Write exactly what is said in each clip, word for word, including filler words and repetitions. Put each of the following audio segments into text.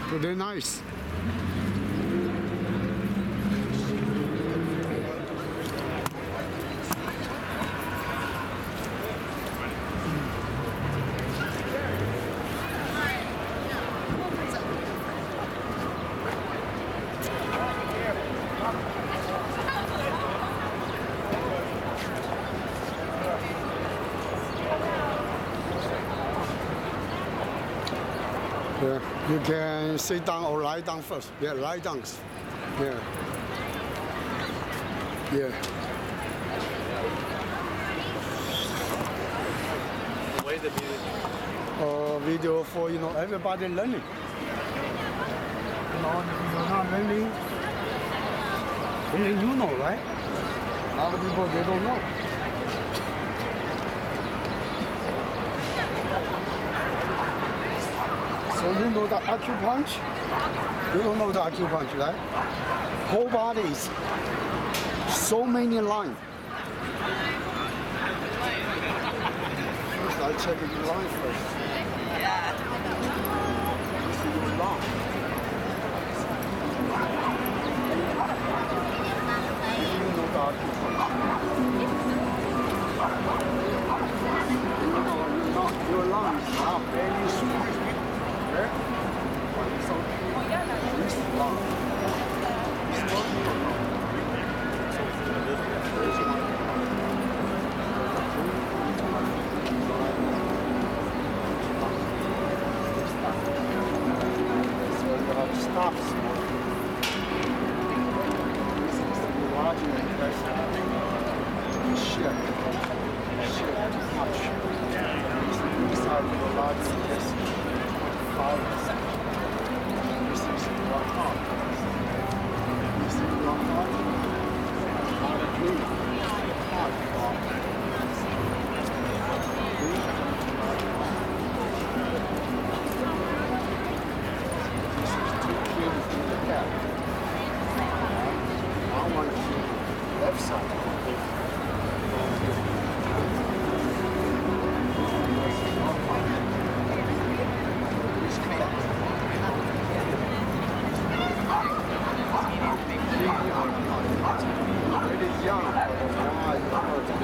Pretty nice. Yeah, you can sit down or lie down first. Yeah, lie down. Yeah. Yeah. What is the video? Uh, video for, you know, everybody learning. You know, if you're not learning, only you know, right? Other people, they don't know. So you know the acupuncture? You don't know the acupuncture, right? Whole body is so many lines. First, I check your line first. Yeah. See your line. You know the acupuncture. You know, not, your lungs are very smooth. Okay? So, this lung is not your lung. So, this one. So, you have to stop smoking. This is the large pressure. Shift. Shift too much. Inside your large intestine. Five percent. This is your heart. This is your heart. Heart beat. Heart heart. This is two kilos in the head. I want to feel left side. It is young, but why you hurt? No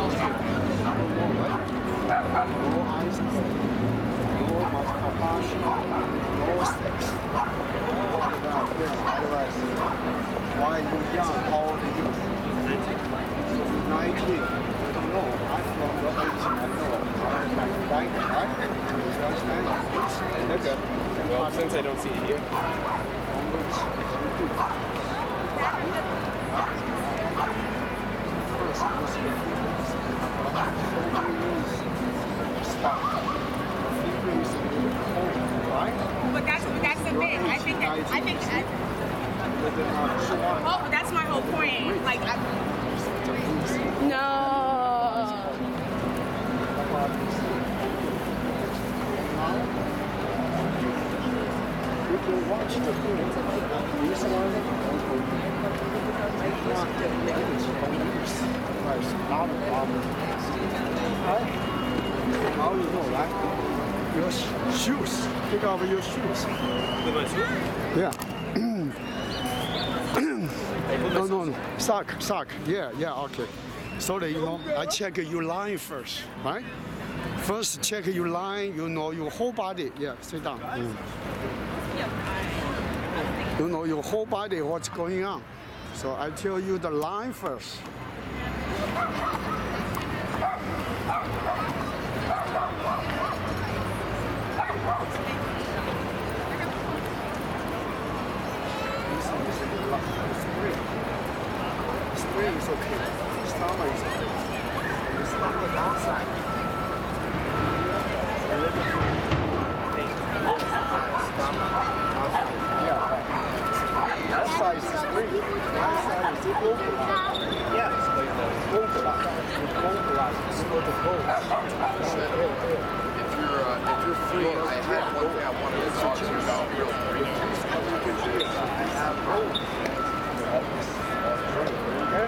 ice cream, no much compassion, no sex. Otherwise, why you young? How old are you? nineteen. You don't know. I'm from your age. I know. I'm like right? You understand? Okay. Well, since I don't see it here. But that's that's the thing. I think that I think that, oh, that's my whole point. Like, I, no. You can watch the film. This one, I want to manage for years. There's a lot of problems. Right? Now you know, right? Your shoes. Take off your shoes. With my shoes? Yeah. Hey, put my No, shoes. no, no. Sock, sock. Yeah, yeah, okay. So that, you know, I check your line first, right? First, check your line, you know, your whole body. Yeah, sit down. Mm. You know your whole body, what's going on. So I tell you the line first. Spring is okay. Summer is okay. It's not the downside. Yeah. That side is spring. That side is open. Yeah, it's like the open line. The open line. It's for the boat. If you're uh, if you're free, I had one thing I wanted to talk to you about real quick. I have both. Okay.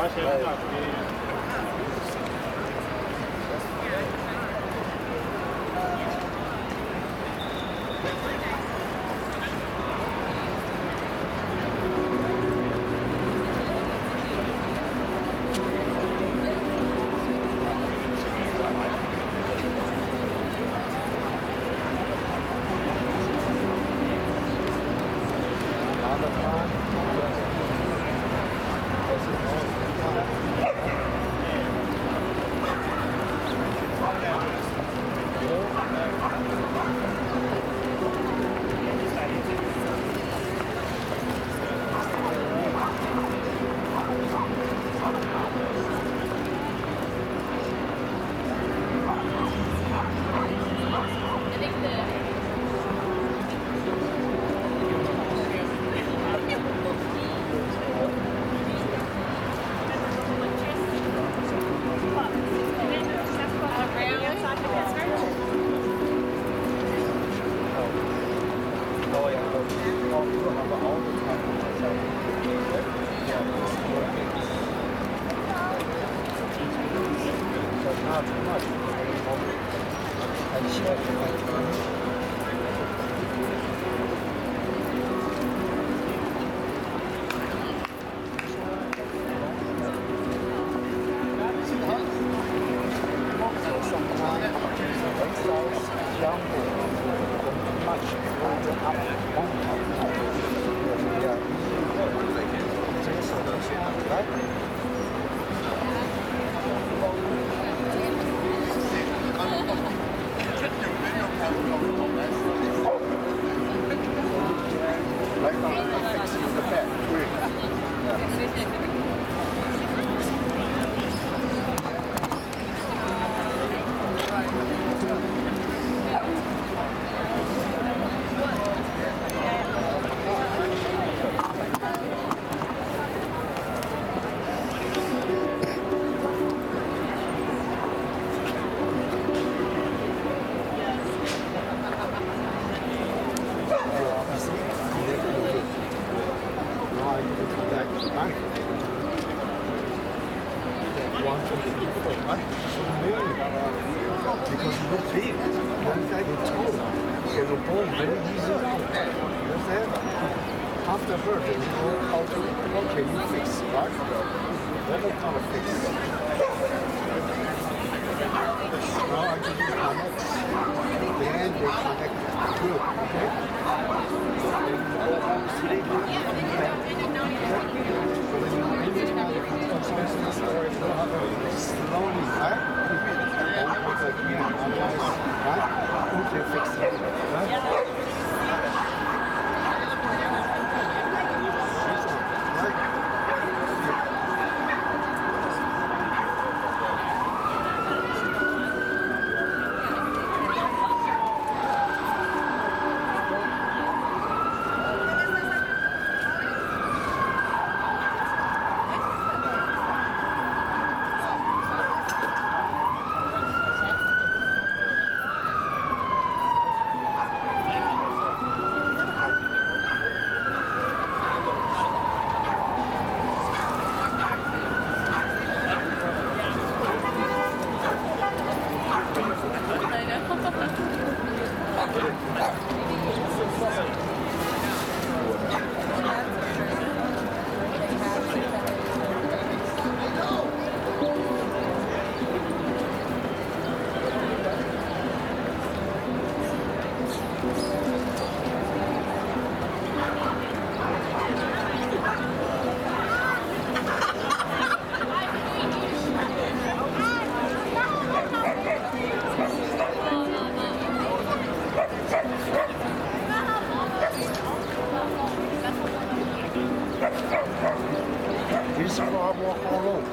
This farm walk all over.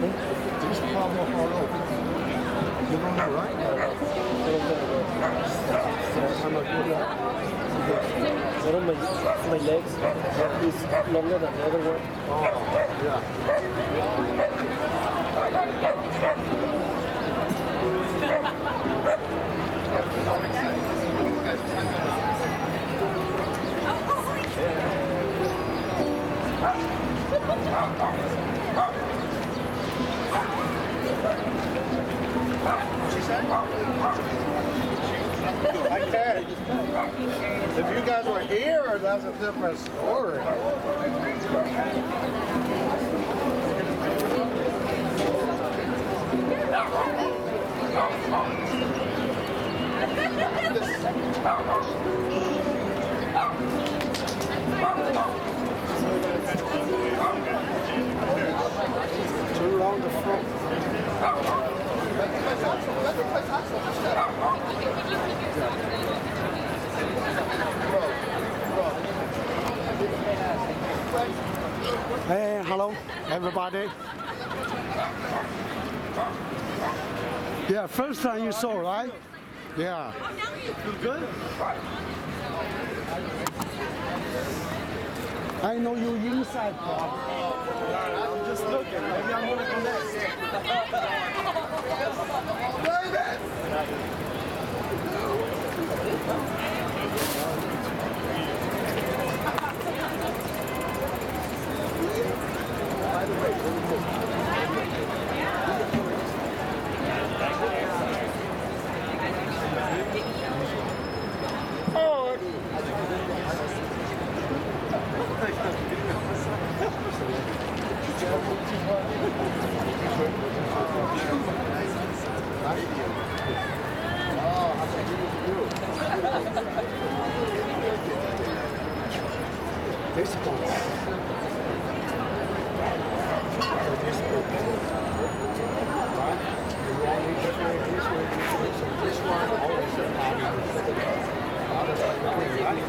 This farm walk all over. You don't know, right? One of my, my legs is longer than the other one. Oh, yeah. I can. If you guys were here, that's a different story. Turn around the front. Hey, hello, everybody. Yeah, first time you saw, right? Yeah. You good? I know you inside. I'm just looking. Maybe I'm gonna connect. By the way, this book. This book. Right? The wrong way, this way, this way, this way. So this one always a part of the other side, right?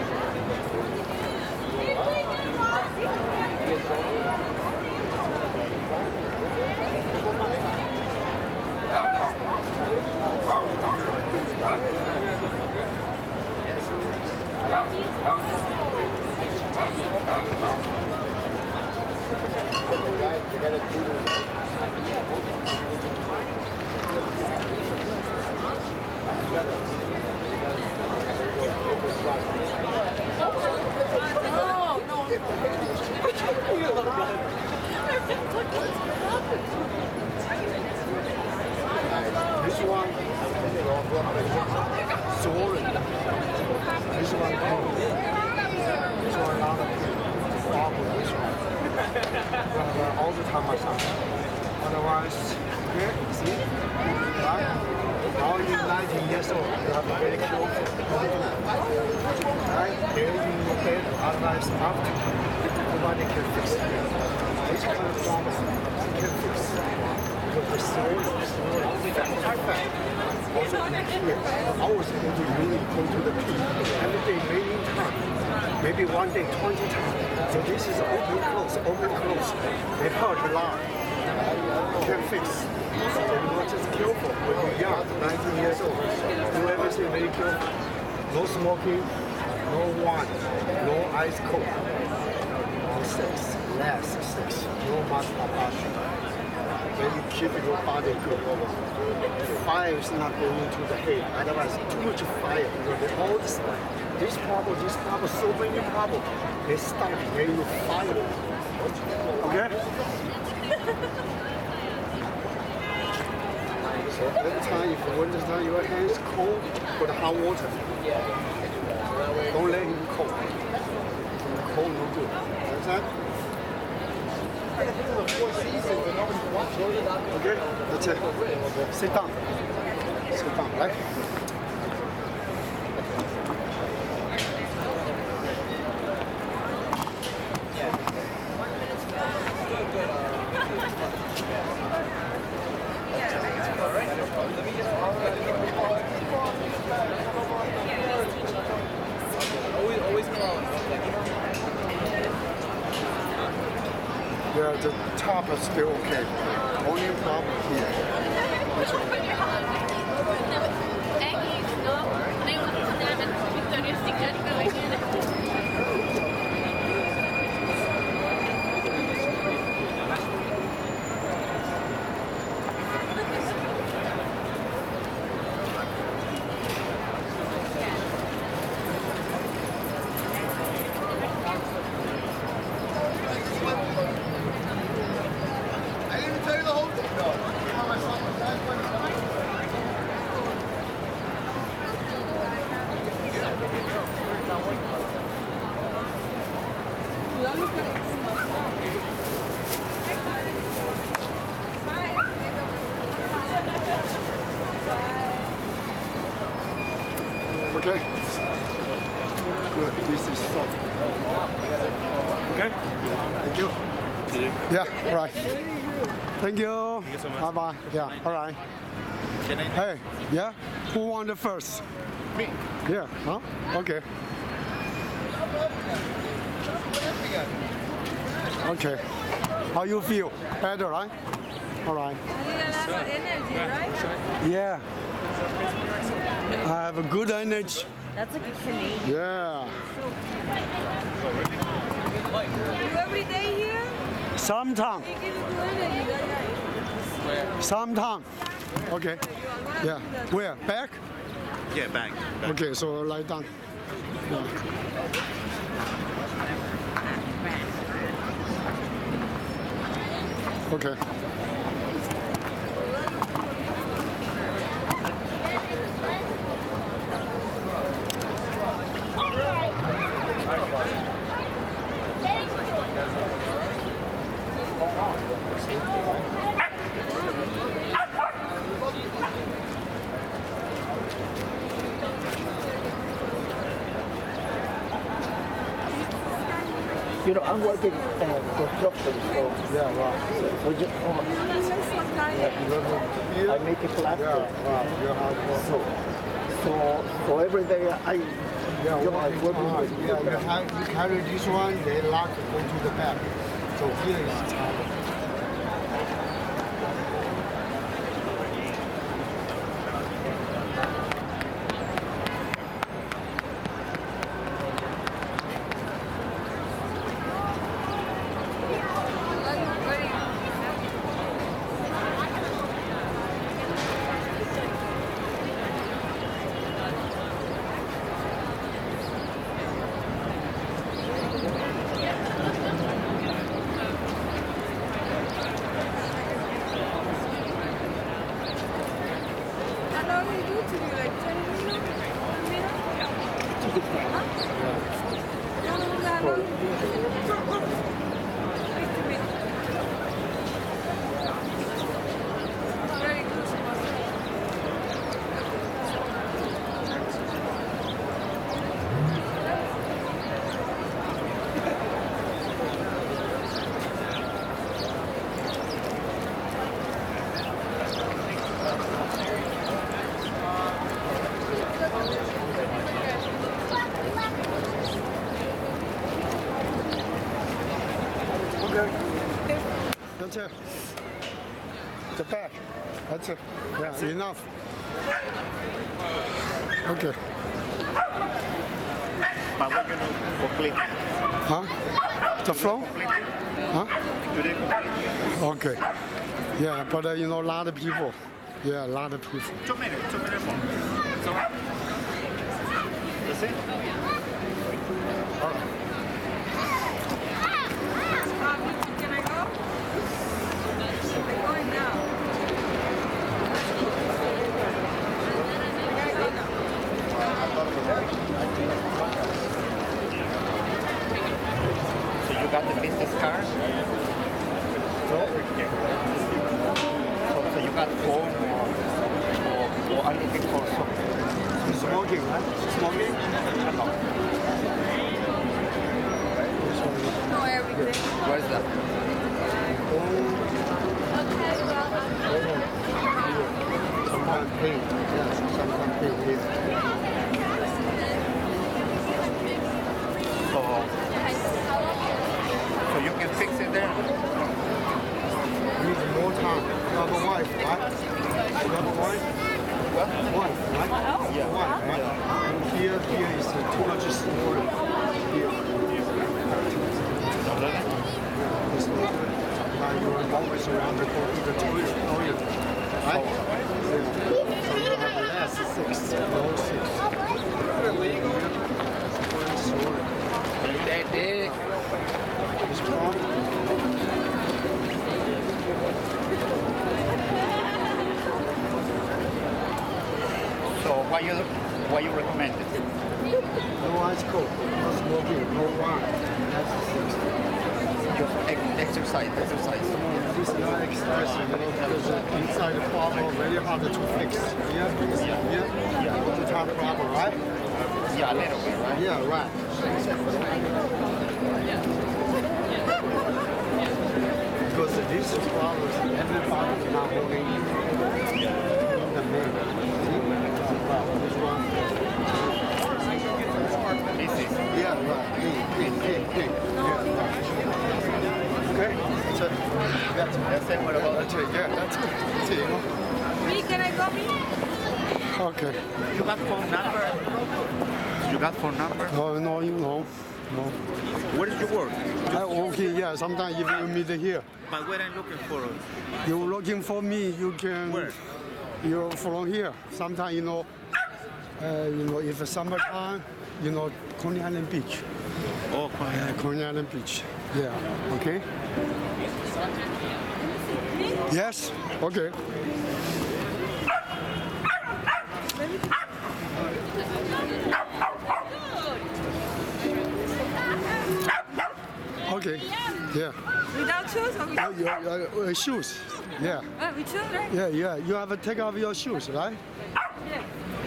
You gotta do this one, sorry. This one, this one, not this one. Uh, all the time myself. Otherwise, here, see, right? Now you're nineteen years old, you have to be very careful. Right? Here you bed, otherwise after, nobody can fix it. This kind of problem, you can fix it. Because the soul, the soul, fat, fat. Also here, I was going to really go to the peak. Every day, many times. Maybe one day, twenty times. So this is open, close, open, close. It hurt a lot. You can fix. So you're just careful. When you're young, nineteen years old, do everything very careful. No smoking, no wine, no ice cold, no sex, less sex, no masturbation. Then you keep your body good. Fire is not going into the head. Otherwise, too much fire. Because all this, this problem, this problem, so many problems, they start when you fire. Okay? So every time, if you winter time, your hands cold, put hot water. Don't let him cold. Cold no good. Understand? Okay, that's it. Sit down. Sit down, right? Always, always call. Yeah, the top is still okay. Only problem here. That's okay. Yeah, right. Thank you. Thank you so much. Bye bye. Yeah, all right. Can I? Hey, yeah? Who wanted first? Me. Yeah, huh? Okay. Okay. How you feel? Better, right? All right. You got a lot of energy, right? Yeah. I have a good energy. That's a good Canadian. Yeah. You every day here? Sometime. You give it good energy, right? Sometime. Okay. Yeah. Where? Back? Yeah, back. back. Okay, so lie down. Yeah. Okay. You know, I'm working uh, construction, so Yeah, right. so just, oh, Yeah, I make a plaster. wow. You have So, so, so every day I, Yeah, you know, I'm working uh, with yeah, you, have, you carry this one, they lock it, go to the back. So here is time. How long do you do to you? Like ten minutes? One minute? Huh? No, no, no, how long? fifty minutes. Very good. Okay. That's it. The back. That's it. Yeah, enough. Okay. But what you know complete? Huh? The flow? Huh? Today complete. Okay. Yeah, but uh, you know, a lot of people. Yeah, a lot of people. Two minutes, two minutes more. So, that's it? Can I go? I'm going now. I gotta So you got the business card? So, so, so you got phone or, or, or are you looking for something? Smoking, right? Smoking? No. go. Know everything. Where's that? Sometimes pay. Yeah, sometimes pay. pay. So, so you can fix it there? Need more time. You have a wife, right? You have a wife? What? Wife, right? Yeah. Wife, right? Here, here is uh, too much smaller. Here. It's not good. Uh, you are always around the go to the toilet, toilet, right? Yeah. So you have less six, no six. One smaller. Daddy. It's problem. So why you why you recommend it? No ice cold, no smoking, no wine. That's six. Just ex- exercise, exercise. This is not exercise, you know, because uh, inside the problem very hard to fix. Yeah, yeah, yeah. yeah. All the time problem, right? Yeah, a little bit, right? Yeah, right. six dollars. Everybody now holding the mail. This one. Yeah, right. Pink, pink, pink. Yeah. Okay. That's it. That's it. That's it. What about that's it? Yeah, that's it. That's it. Me, can I go me? Okay. You got phone number? You got phone number? Oh no, you know, no. Where did you work? I okay. Yeah. Sometimes if you meet here, But where I'm looking for? you're looking for me. You can. Where? You're from here. Sometimes you know. Uh, you know, if it's summertime, you know, Coney Island Beach. Oh, Uh, Coney Island Beach. Yeah. Okay. Yes. Okay. Okay. Yeah. Without shoes or with, Uh, your, your, uh, shoes. Yeah. uh, with shoes, right? Yeah. Yeah. You have to take off your shoes, right? Yeah.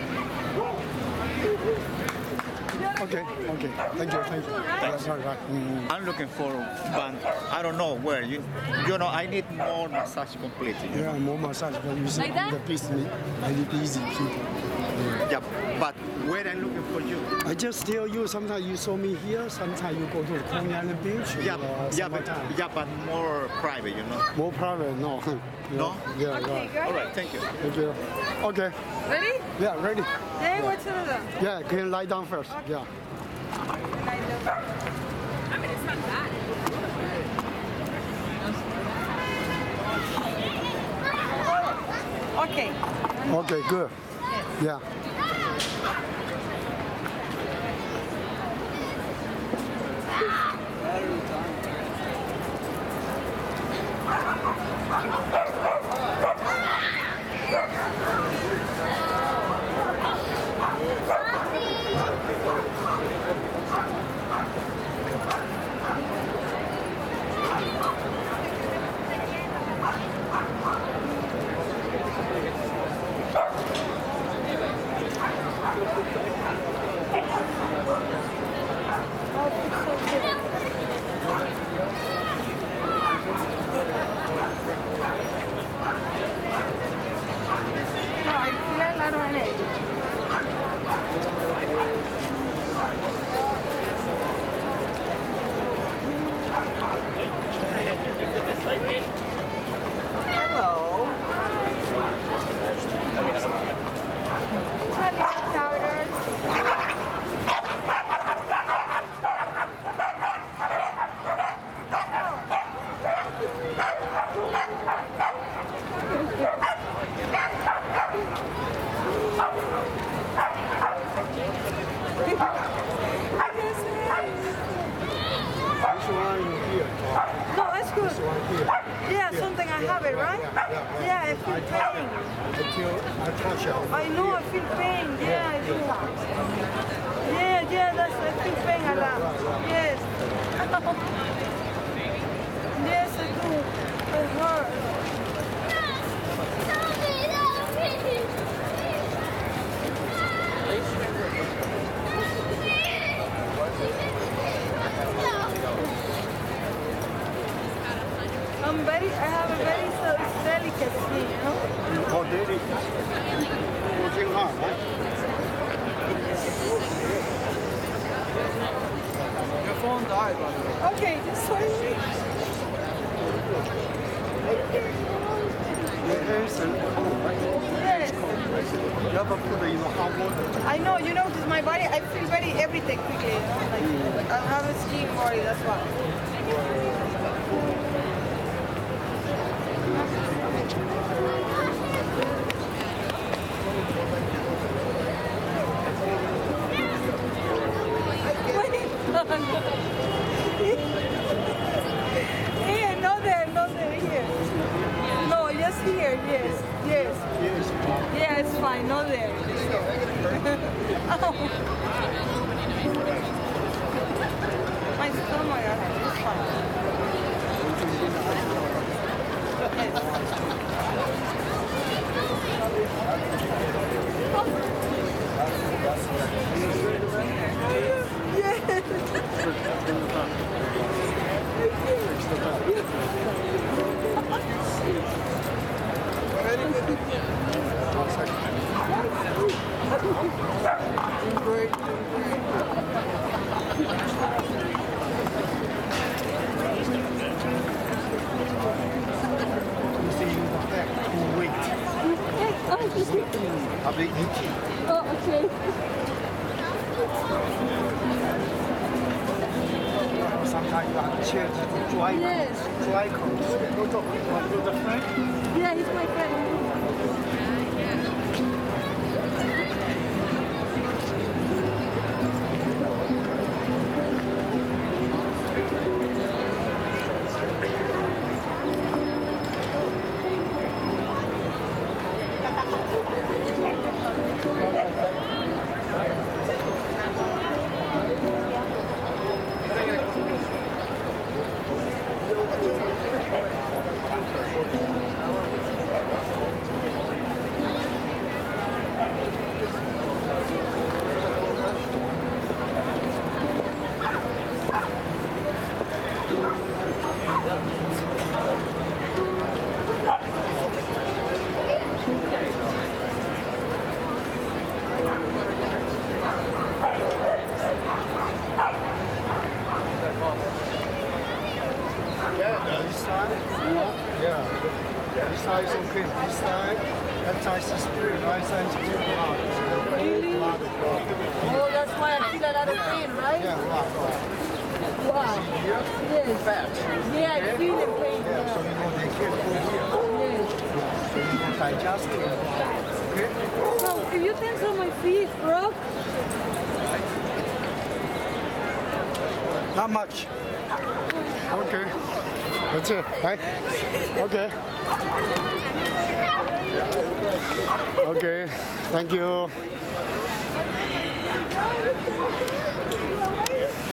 Okay. Okay. Thank you. Thank you. Right. Right. Right. Mm. I'm looking for, but I don't know where. You, you know, I need more massage completely. You know? Yeah. More massage, but you see Like that? the piece me. I need easy people. Yeah, but where I'm looking for you? I just tell you, sometimes you saw me here, sometimes you go to the Coney Island Beach. Yeah, uh, yeah, but, summertime. yeah, but more private, you know. More private, no. No? Yeah, Okay, right. go All ahead. right, thank you. Thank you. Okay. Ready? Yeah, ready. Then what's another? Yeah, can you lie down first? Yeah. I mean, it's not bad. Okay. Okay, good. Yeah. No, alquilar la rueda. Hello. Honey powders. This one here. No, that's good. This one here. Yeah, something I have it, right? Yeah, yeah, Yeah, I feel pain. Until I touch it. I know I feel pain. Yeah, I do. Yeah, yeah, that's I feel pain a lot. Yes. Yes, I do. It hurts. I'm very, I have a very so it's delicate skin, you know? Oh, did it? Working hard, right? Your phone died, by the way. Okay, just so you Yes. You have to put it in hot water. I know, you know, just my body, I feel very everything quickly, you know? Like, I have a skin body, that's why. Here, no there, no there, here. No, just here, yes, yes. Yeah, it's fine, no there. Oh. My stomach, it's fine. Yes. Public duty. Oh, okay. Sometimes you have to change to dry Yes. dry clothes. No job. Want to the friend? Yeah, he's my friend. This side? Yeah. This side is okay. This side, that side is spring. Right side is too hard. Really? Oh, that's why I feel a lot of pain, right? Yeah, right, right. Wow. Here, Yes. fat. Yeah, I feel the pain. Yeah, so you know they can't go here. Yes. So you know digest it. Okay? So if you tense on my feet, bro. Not much. Okay. That's it, right? Okay. Okay. Thank you.